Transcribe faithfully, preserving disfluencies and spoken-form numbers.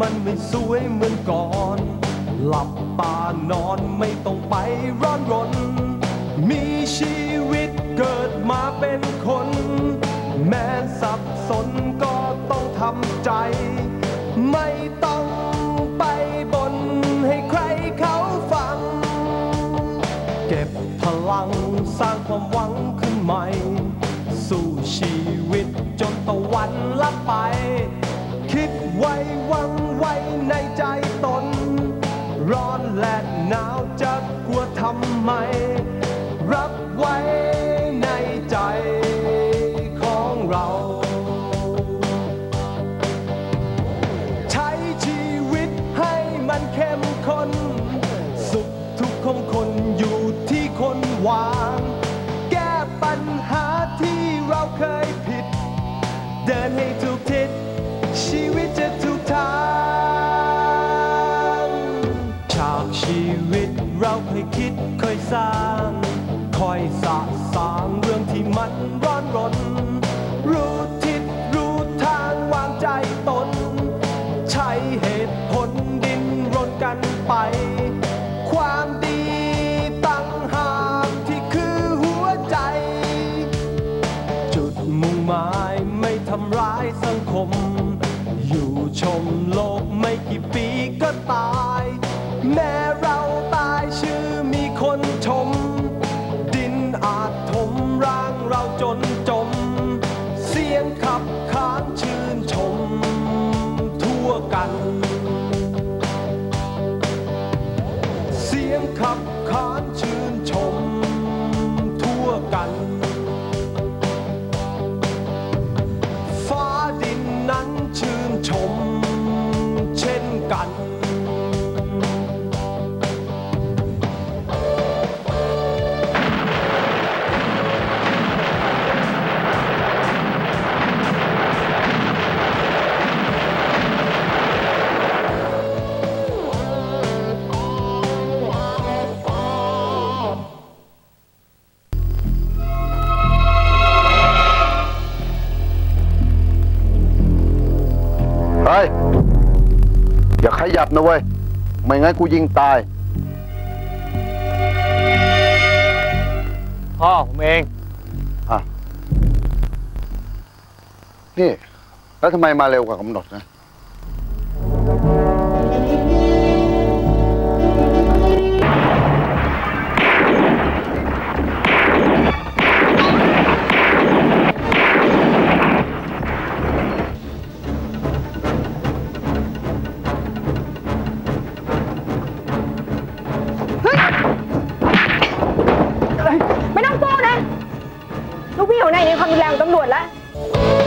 มันไม่สวยเหมือนก่อนหลับตานอนไม่ต้องไปร้อนรนมีชีวิตเกิดมาเป็นคนแม้สับสนก็ต้องทำใจไม่ต้องไปบ่นให้ใครเขาฟังเก็บพลังสร้างความหวังขึ้นใหม่สู้ชีวิตจนตะวันลับไปคิดไว้หวังไว้ในใจตนร้อนและหนาวจะกลัวทำไมรับไว้ในใจของเราใช้ชีวิตให้มันเข้มข้นสุขทุกข์ของคนอยู่ที่คนวางแก้ปัญหาที่เราเคยผิดเดินให้ถูกทิศชีวิตจะถูกทางฉากชีวิตเราเคยคิดเคยสร้างคอยสะสางเรื่องที่มันร้อนรนรู้ทิศรู้ทางวางใจตนใช้เหตุผลดิ้นรนกันไปความดีตั้งหากที่คือหัวใจจุดมุ่งหมายไม่ทำร้ายสังคมอยู่ชมโลกไม่กี่ปีก็ตายแม้เราตายชื่อมีคนชมดินอาจถมร่างเราจนจมเสียงขับขานชื่นชมทั่วกันเสียงขับขานชื่นชมทั่วกันฟ้าดินนั้นชื่นชมเช่นกันอย่าขยับนะเว้ยไม่งั้นกูยิงตายพ่อผมเองอ่ะนี่แล้วทำไมมาเร็วกว่ากำหนดนะไม่ต้องโต้นะลูกพี่หัวหน้ายังความรุนแรงของตำรวจแล้ว